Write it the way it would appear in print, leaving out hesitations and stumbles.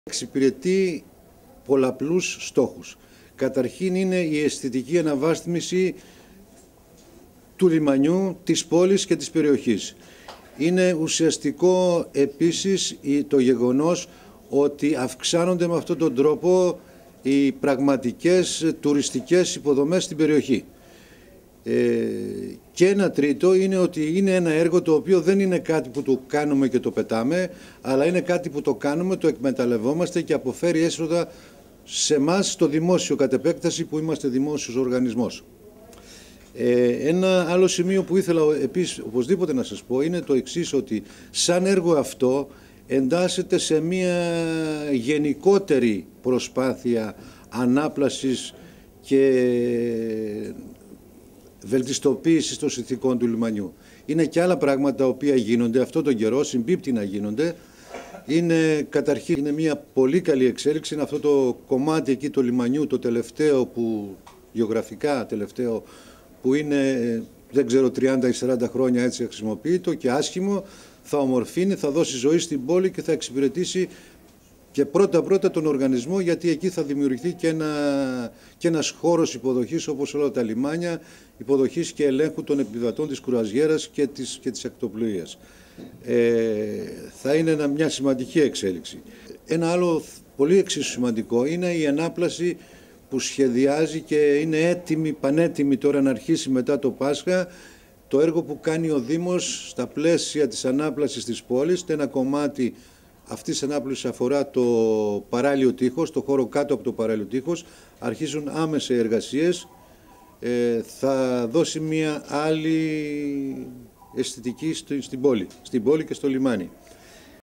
Εξυπηρετεί πολλαπλούς στόχους. Καταρχήν είναι η αισθητική αναβάθμιση του λιμανιού, της πόλης και της περιοχής. Είναι ουσιαστικό επίσης το γεγονός ότι αυξάνονται με αυτόν τον τρόπο οι πραγματικές τουριστικές υποδομές στην περιοχή. Και ένα τρίτο είναι ότι είναι ένα έργο το οποίο δεν είναι κάτι που το κάνουμε και το πετάμε, αλλά είναι κάτι που το κάνουμε, το εκμεταλλευόμαστε και αποφέρει έσοδα σε εμάς στο δημόσιο κατ' επέκταση που είμαστε δημόσιος οργανισμός. Ένα άλλο σημείο που ήθελα επίσης οπωσδήποτε να σας πω είναι το εξής, ότι σαν έργο αυτό εντάσσεται σε μια γενικότερη προσπάθεια ανάπλασης και βελτιστοποίησης των συνθηκών του λιμανιού. Είναι και άλλα πράγματα τα οποία γίνονται αυτόν τον καιρό, συμπίπτει να γίνονται. Καταρχήν είναι μια πολύ καλή εξέλιξη, είναι αυτό το κομμάτι εκεί του λιμανιού, το τελευταίο που γεωγραφικά τελευταίο που είναι, δεν ξέρω, 30 ή 40 χρόνια έτσι χρησιμοποιείται και άσχημο, θα ομορφύνει, θα δώσει ζωή στην πόλη και θα εξυπηρετήσει και πρώτα τον οργανισμό, γιατί εκεί θα δημιουργηθεί και ένας χώρος υποδοχής, όπως όλα τα λιμάνια, υποδοχής και ελέγχου των επιβατών της κρουαζιέρας και της ακτοπλοείας. Θα είναι μια σημαντική εξέλιξη. Ένα άλλο πολύ εξίσου σημαντικό είναι η ανάπλαση που σχεδιάζει και είναι πανέτοιμη τώρα να αρχίσει μετά το Πάσχα, το έργο που κάνει ο Δήμος στα πλαίσια της ανάπλασης της πόλης. Ένα κομμάτι αυτής της ανάπλασης αφορά το παράλιο τείχος, το χώρο κάτω από το παράλιο τείχος. Αρχίζουν άμεσα οι εργασίες. Θα δώσει μια άλλη αισθητική στην πόλη και στο λιμάνι.